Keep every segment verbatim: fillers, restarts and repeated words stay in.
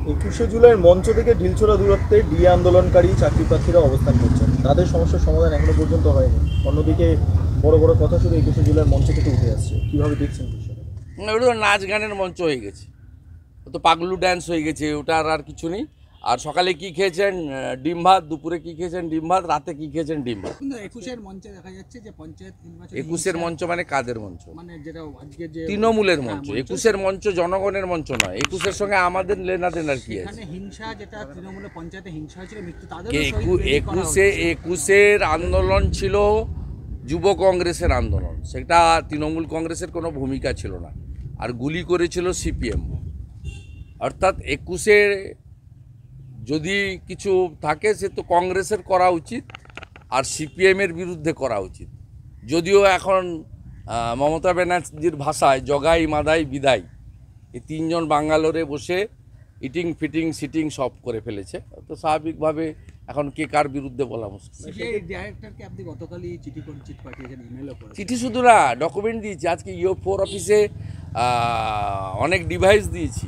একুশে জুলাইয়ের মঞ্চ থেকে ঢিলছোড়া দূরত্বে ডিএ আন্দোলনকারী চাকরি প্রার্থীরা অবস্থান করছেন, তাদের সমস্যার সমাধান এখনো পর্যন্ত হয়নি। অন্যদিকে বড় বড় কথা শুধু একুশে জুলাইয়ের মঞ্চ থেকে উঠে আসছে, কিভাবে দেখছেন বিষয়টা? ওটা তো নাচ গানের মঞ্চ হয়ে গেছে, ও তো পাগলু ড্যান্স হয়ে গেছে, ওটা আর আর কিছু নেই। আর সকালে কি খেয়েছেন? ডিম ভাত। দুপুরে কি খেয়েছেন? ডিম ভাত। রাতে কি খেয়েছেন? ডিম ভাত। কিন্তু একুশের মঞ্চে দেখা যাচ্ছে যে পঞ্চায়েত নির্বাচন। একুশের মঞ্চ মানে কাদের মঞ্চ? মানে যেটা আজকে যে তৃণমূলের মঞ্চ। একুশের মঞ্চ জনগণের মঞ্চ নয়। একুশের সঙ্গে আমাদের লেনা দেনার কি আছে? এখানে হিংসা, যেটা তৃণমূলের পঞ্চায়েতে হিংসা হয়েছিল, মৃত্যু তাদের একুশে একুশের আন্দোলন ছিল যুব কংগ্রেসের আন্দোলন, সেটা তৃণমূল কংগ্রেসের কোনো ভূমিকা ছিল না। আর গুলি করেছিল সিপিএম। অর্থাৎ একুশে যদি কিছু থাকে সে তো কংগ্রেসের করা উচিত আর সিপিএমের বিরুদ্ধে করা উচিত। যদিও এখন মমতা ব্যানার্জির ভাষায় জগাই মাদাই বিদায়, এই তিনজন বাঙ্গালোরে বসে ইটিং ফিটিং সিটিং সব করে ফেলেছে। তো স্বাভাবিকভাবে এখন কে কার বিরুদ্ধে বলা মুশকিল। ডাইরেক্টরকে আপনি গতকালই চিঠি করে চিঠি পাঠিয়েছেন, ইমেলও করেছেন। চিঠি শুধু না, ডকুমেন্ট দিয়েছি। আজকে ইও ফোর অফিসে অনেক ডিভাইস দিয়েছি।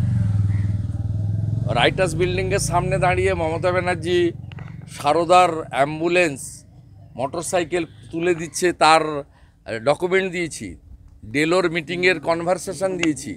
রাইটার্স বিল্ডিংয়ের সামনে দাঁড়িয়ে মমতা ব্যানার্জি সারদার অ্যাম্বুলেন্স মোটরসাইকেল তুলে দিচ্ছে, তার ডকুমেন্ট দিয়েছি। ডেলোর মিটিংয়ের কনভারসেশন দিয়েছি।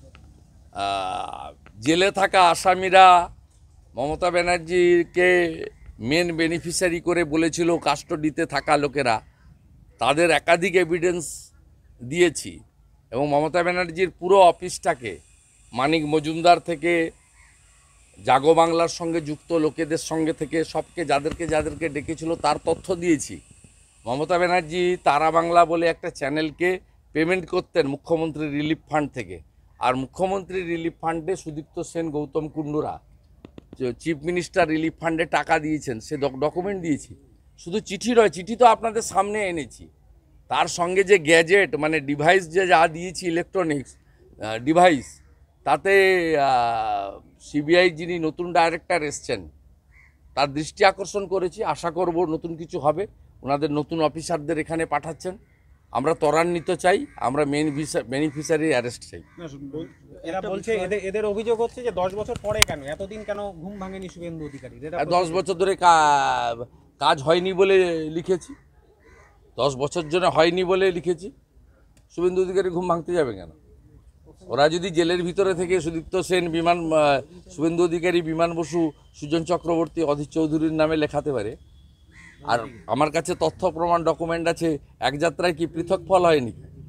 জেলে থাকা আসামিরা মমতা ব্যানার্জিকে মেন বেনিফিশিয়ারি করে বলেছিল কাস্টডিতে থাকা লোকেরা, তাদের একাধিক এভিডেন্স দিয়েছি। এবং মমতা ব্যানার্জির পুরো অফিসটাকে মানিক মজুমদার থেকে জাগো বাংলার সঙ্গে যুক্ত লোকেদের সঙ্গে থেকে সবকে যাদেরকে যাদেরকে ডেকেছিল তার তথ্য দিয়েছি। মমতা ব্যানার্জি তারা বাংলা বলে একটা চ্যানেলকে পেমেন্ট করতেন মুখ্যমন্ত্রী রিলিফ ফান্ড থেকে, আর মুখ্যমন্ত্রী রিলিফ ফান্ডে সুদীপ্ত সেন, গৌতম কুণ্ডুরা চিফ মিনিস্টার রিলিফ ফান্ডে টাকা দিয়েছেন, সে ডকুমেন্ট দিয়েছি। শুধু চিঠি নয়, চিঠি তো আপনাদের সামনে এনেছি। তার সঙ্গে যে গ্যাজেট মানে ডিভাইস যে যা দিয়েছি, ইলেকট্রনিক্স ডিভাইস, তাতে সিবিআই যিনি নতুন ডাইরেক্টর এসছেন তার দৃষ্টি আকর্ষণ করেছি। আশা করব নতুন কিছু হবে। ওনাদের নতুন অফিসারদের এখানে পাঠাচ্ছেন। আমরা ত্বরান্বিত চাই, আমরা মেন বেনিফিশিয়ারি অ্যারেস্ট চাই। এরা বলছে এদের এদের অভিযোগ হচ্ছে যে দশ বছর পরে কেন এতদিন কেন ঘুম ভাঙেনি শুভেন্দু অধিকারী? দশ বছর ধরে কাজ হয়নি বলে লিখেছি। দশ বছর জন্য হয়নি বলে লিখেছি। শুভেন্দু অধিকারী ঘুম ভাঙতে যাবে কেন? ওরা যদি জেলের ভিতরে থেকে সুদীপ্ত সেন, বিমান শুভেন্দু অধিকারী, বিমান বসু, সুজন চক্রবর্তী, অধীর চৌধুরীর নামে লেখাতে পারে, আর আমার কাছে তথ্য প্রমাণ ডকুমেন্ট আছে, এক যাত্রায় কি পৃথক ফল হয়নি?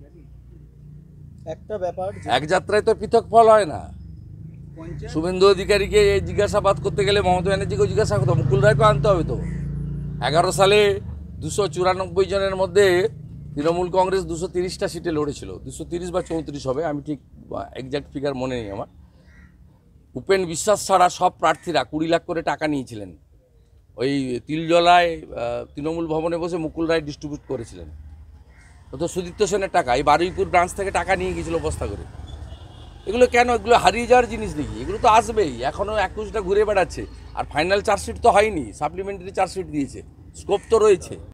একটা ব্যাপার, এক যাত্রায় তো পৃথক ফল হয় না। শুভেন্দু অধিকারীকে জিজ্ঞাসাবাদ করতে গেলে মমতা ব্যানার্জিকেও জিজ্ঞাসা করতে হবে, মুকুল রায়কে আনতে হবে। তো এগারো সালে দুশো চুরানব্বই জনের মধ্যে তৃণমূল কংগ্রেস দুশো তিরিশটা সিটে লড়েছিল, দুশো তিরিশ বা চৌত্রিশ হবে, আমি ঠিক এক্স্যাক্ট ফিগার মনে নেই আমার। উপেন বিশ্বাস ছাড়া সব প্রার্থীরা কুড়ি লাখ করে টাকা নিয়েছিলেন। ওই তিলজলায় তৃণমূল ভবনে বসে মুকুল রায় ডিস্ট্রিবিউট করেছিলেন। তো সুদীপ্ত সেনের টাকা এই বারুইপুর ব্রাঞ্চ থেকে টাকা নিয়ে গিয়েছিল বস্তা করে। এগুলো কেন? এগুলো হারিয়ে যাওয়ার জিনিস নাকি? এগুলো তো আসবেই। এখনও একুশটা ঘুরে বেড়াচ্ছে, আর ফাইনাল চার্জশিট তো হয়নি, সাপ্লিমেন্টারি চার্জশিট দিয়েছে, স্কোপ তো রয়েছে।